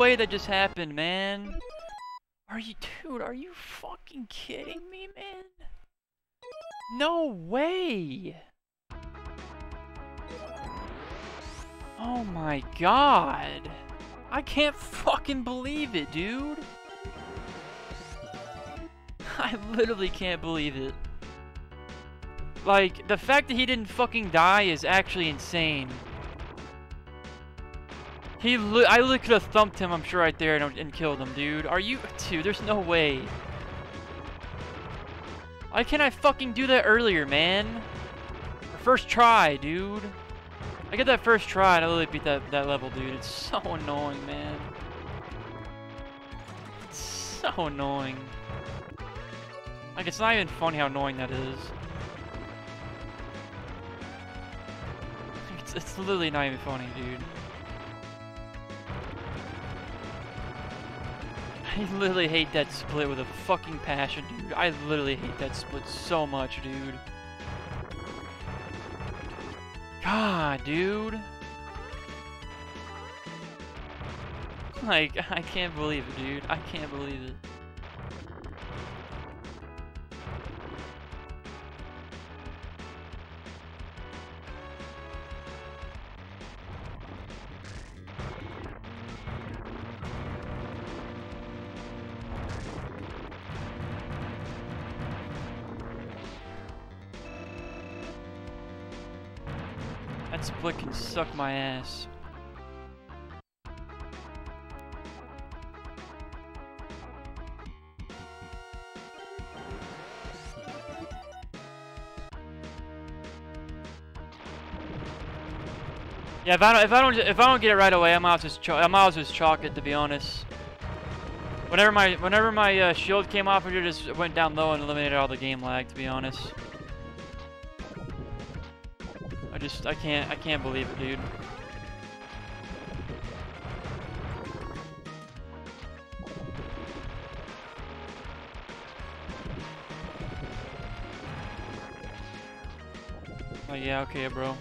way that just happened, man. Dude, are you fucking kidding me, man? No way! Oh my god! I can't fucking believe it, dude! I literally can't believe it. Like, the fact that he didn't fucking die is actually insane. I literally could have thumped him, I'm sure, right there and killed him, dude. Dude, there's no way. Why can't I fucking do that earlier, man? First try, dude. I get that first try and I literally beat that level, dude. It's so annoying, man. It's so annoying. Like, it's not even funny how annoying that is. It's literally not even funny, dude. I literally hate that split with a fucking passion, dude. I literally hate that split so much, dude. God, dude. Like, I can't believe it, dude. I can't believe it. That split can suck my ass. Yeah, if I don't get it right away, I might as well just chalk it, to be honest. Whenever my shield came off, it just went down low and eliminated all the game lag, to be honest. I can't believe it, dude. Oh yeah, okay, bro.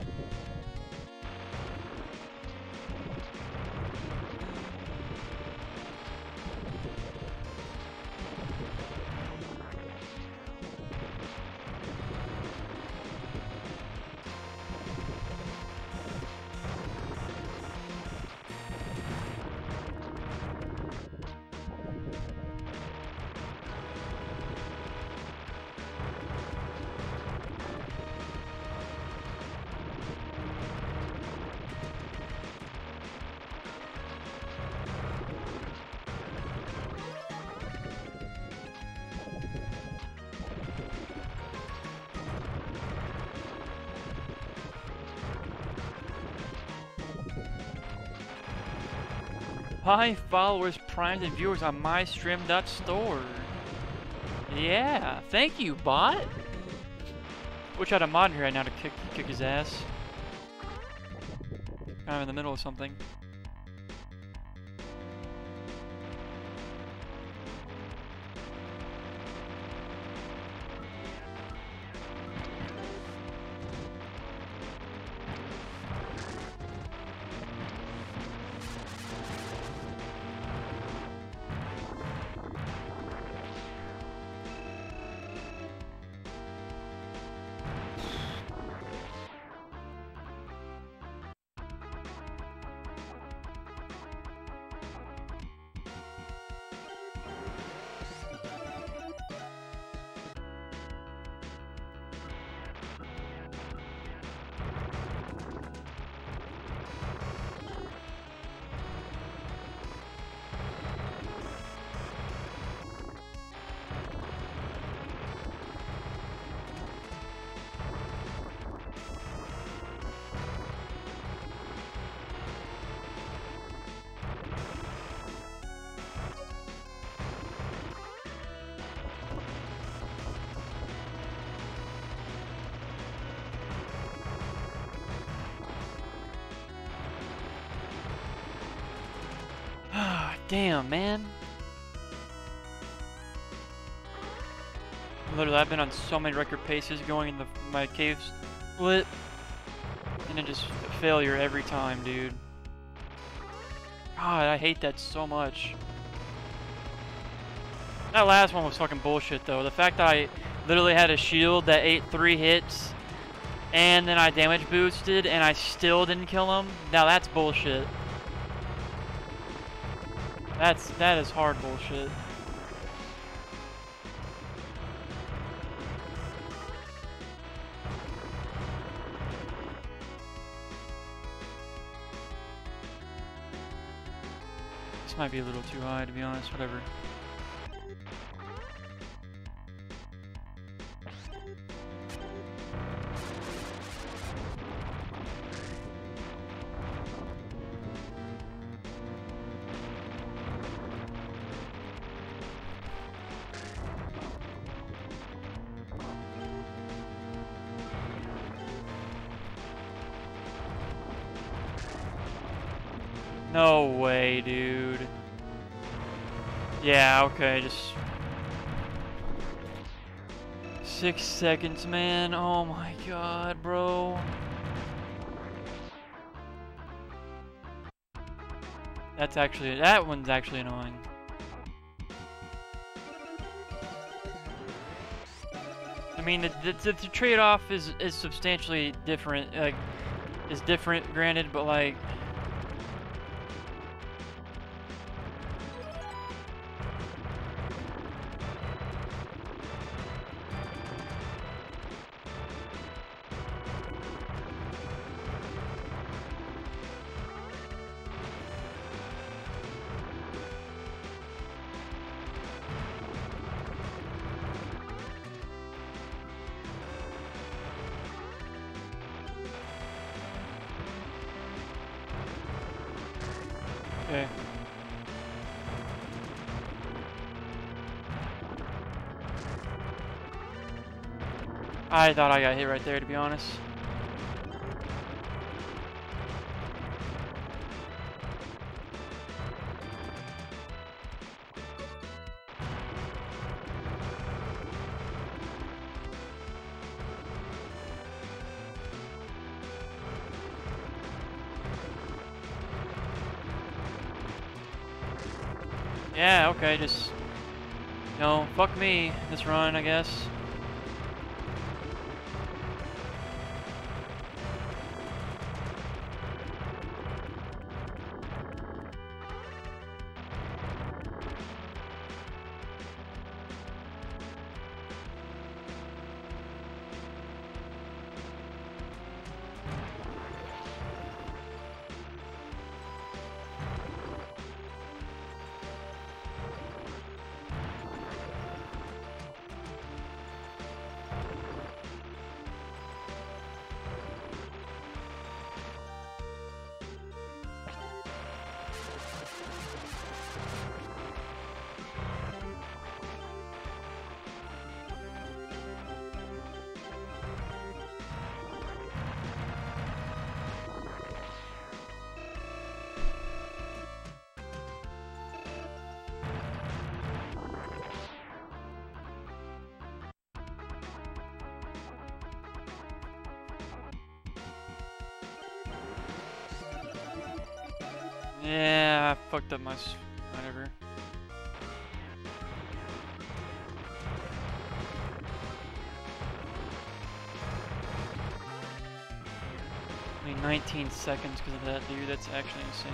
Hi, followers, primes, and viewers on mystream.store. Yeah, thank you, bot. Wish I had a mod here right now to kick his ass. Kind of in the middle of something. Damn, man. Literally, I've been on so many record paces going in my cave split, and it just failure every time, dude. God, I hate that so much. That last one was fucking bullshit, though. The fact that I literally had a shield that ate 3 hits, and then I damage boosted, and I still didn't kill him. Now that's bullshit. That is hard bullshit. This might be a little too high, to be honest. Whatever. No way, dude. Yeah, okay, just 6 seconds, man. Oh my god, bro. That one's actually annoying. I mean, the trade-off is substantially different. Like, is different, granted, but like. Okay. I thought I got hit right there, to be honest. Yeah, okay, just, you know, fuck me this run, I guess. Yeah, I fucked up my whatever. I mean, 19 seconds because of that, dude. That's actually insane.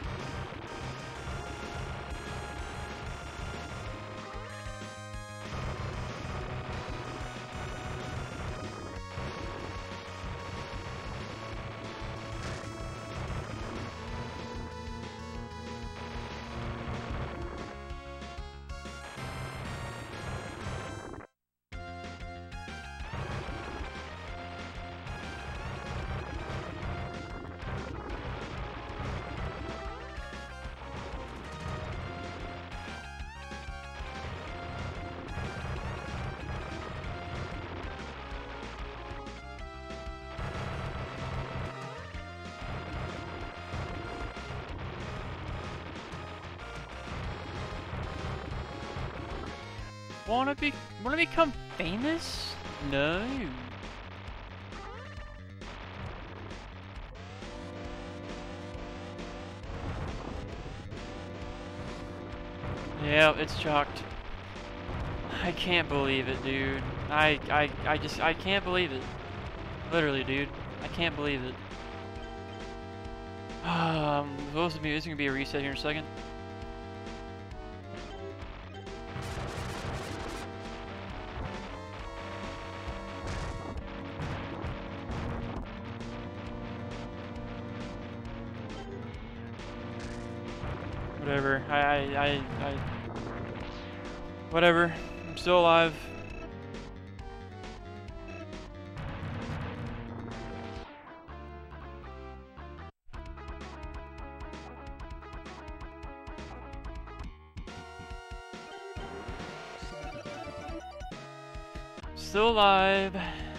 Wanna become famous? No. Yeah, it's chalked. I can't believe it, dude. I can't believe it. Literally, dude. I can't believe it. This is gonna be a reset here in a second. Whatever. Whatever. I'm still alive. Still alive.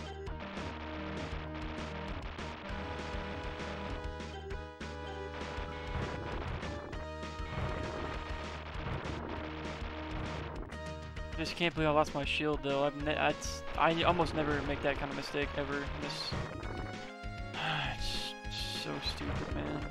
Just can't believe I lost my shield though. I almost never make that kind of mistake ever. It's so stupid, man.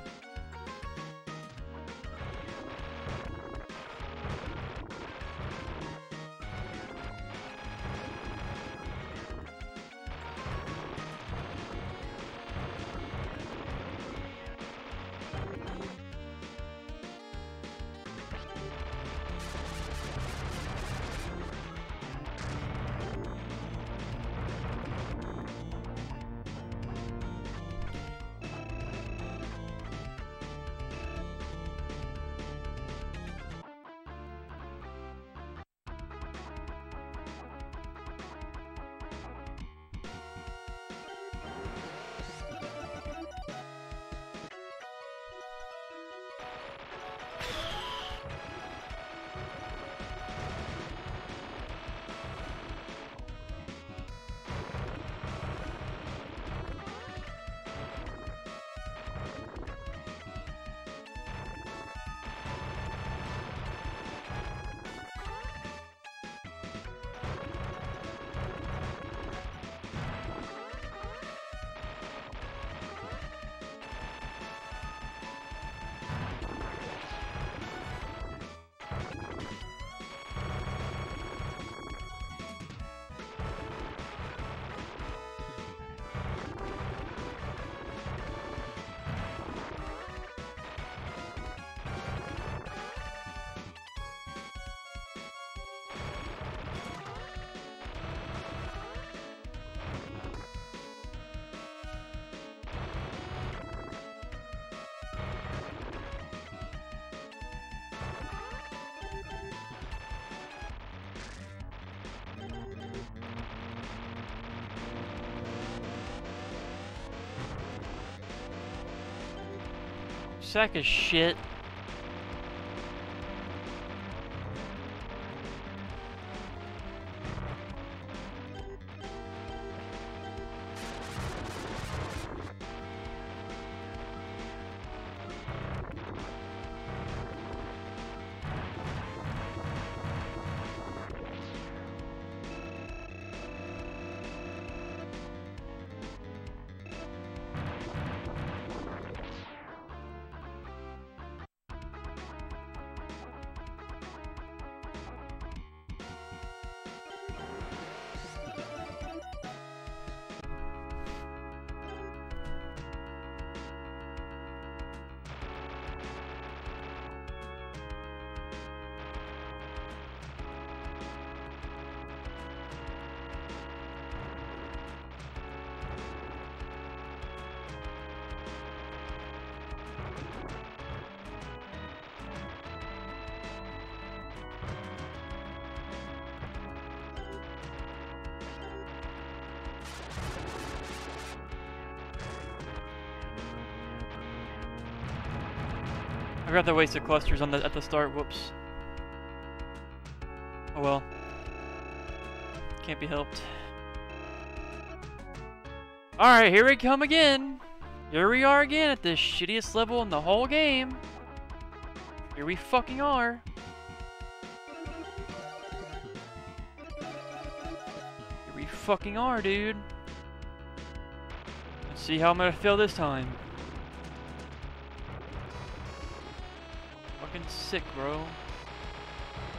Sack of shit. I forgot the wasted clusters on at the start. Whoops. Oh well. Can't be helped. Alright, here we come again. Here we are again at the shittiest level in the whole game. Here we fucking are. Here we fucking are, dude. Let's see how I'm gonna fail this time. Fucking sick, bro.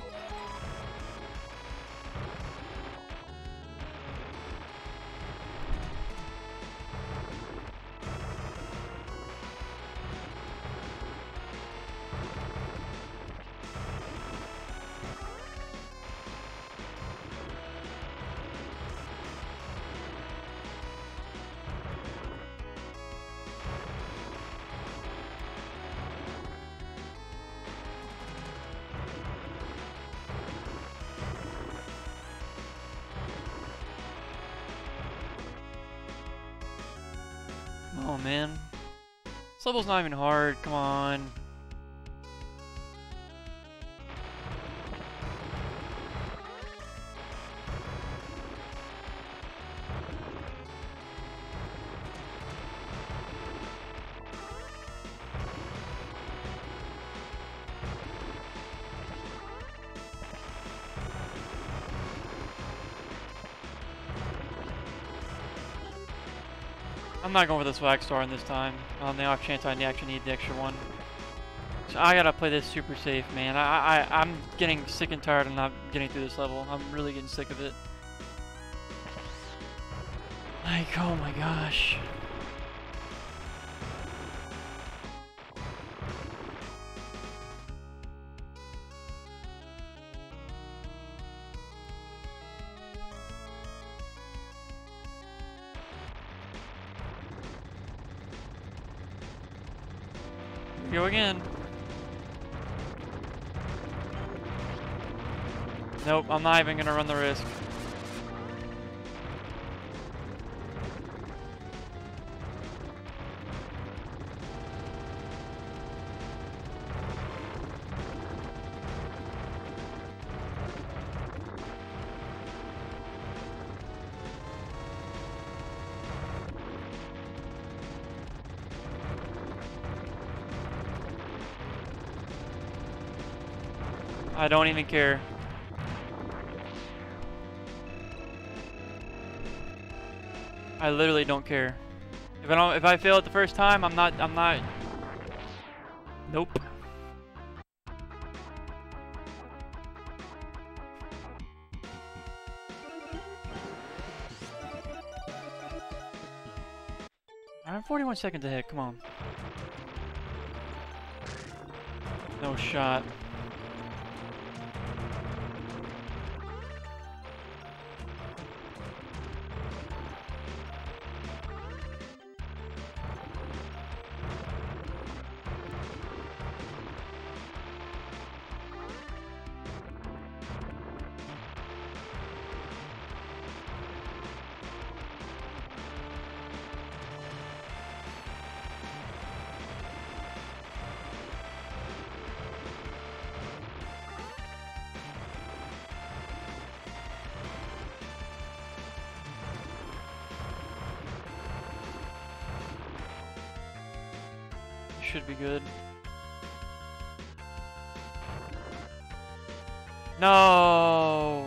on, man. This level's not even hard. Come on. I'm not going for this Wax Star in this time, on the off chance I actually need the extra one. So I gotta play this super safe, man. I'm getting sick and tired of not getting through this level. I'm really getting sick of it. Like, oh my gosh. Go again. Nope, I'm not even gonna run the risk. I don't even care. I literally don't care. If I fail it the first time, I'm not. Nope. I'm 41 seconds ahead, come on. No shot. Should be good. No.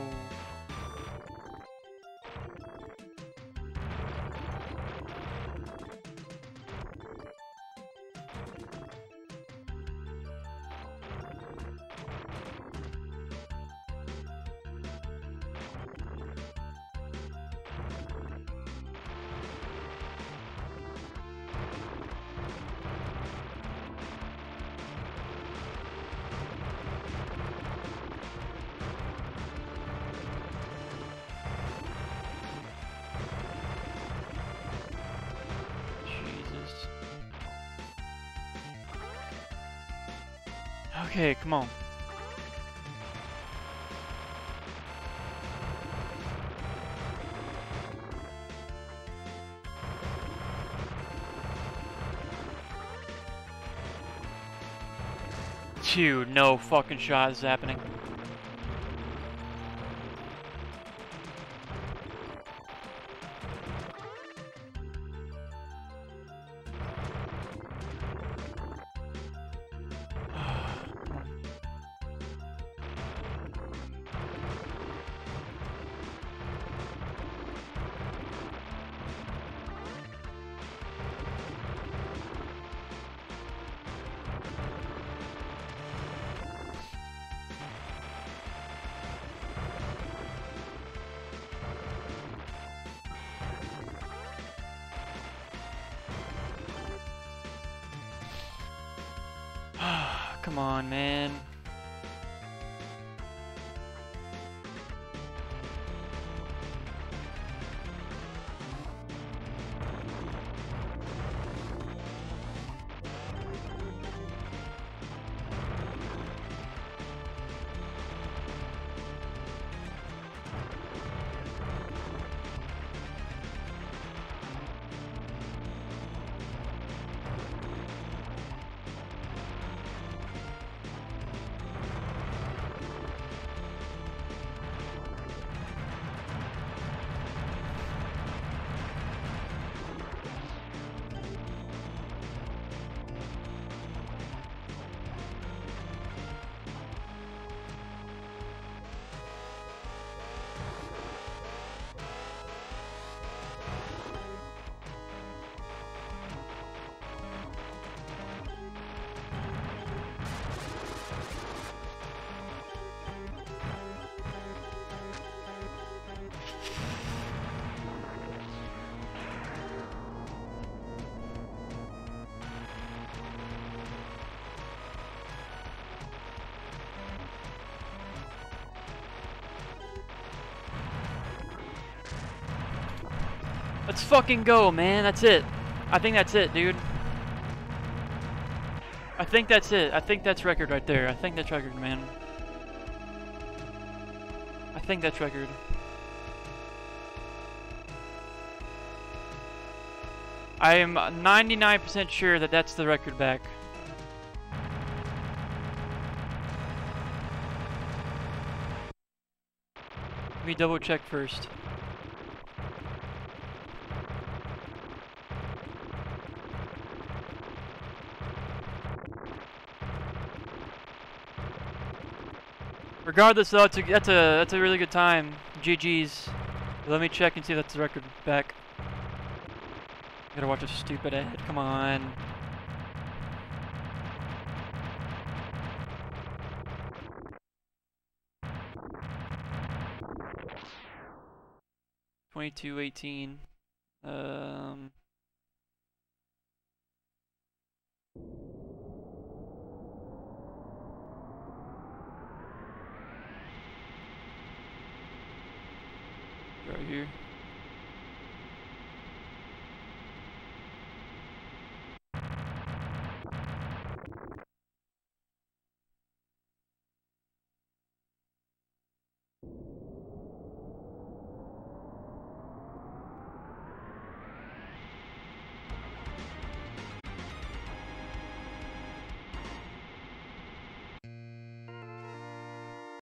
Okay, come on. Dude, no fucking shot is happening. Come on, man. Let's fucking go, man. That's it. I think that's it, dude. I think that's it. I think that's record right there. I think that's record, man. I think that's record. I am 99% sure that that's the record back. Let me double check first. Regardless, though, that's a really good time. GG's. Let me check and see if that's the record back. Gotta watch a stupid ad. Come on. $22.18. Right here.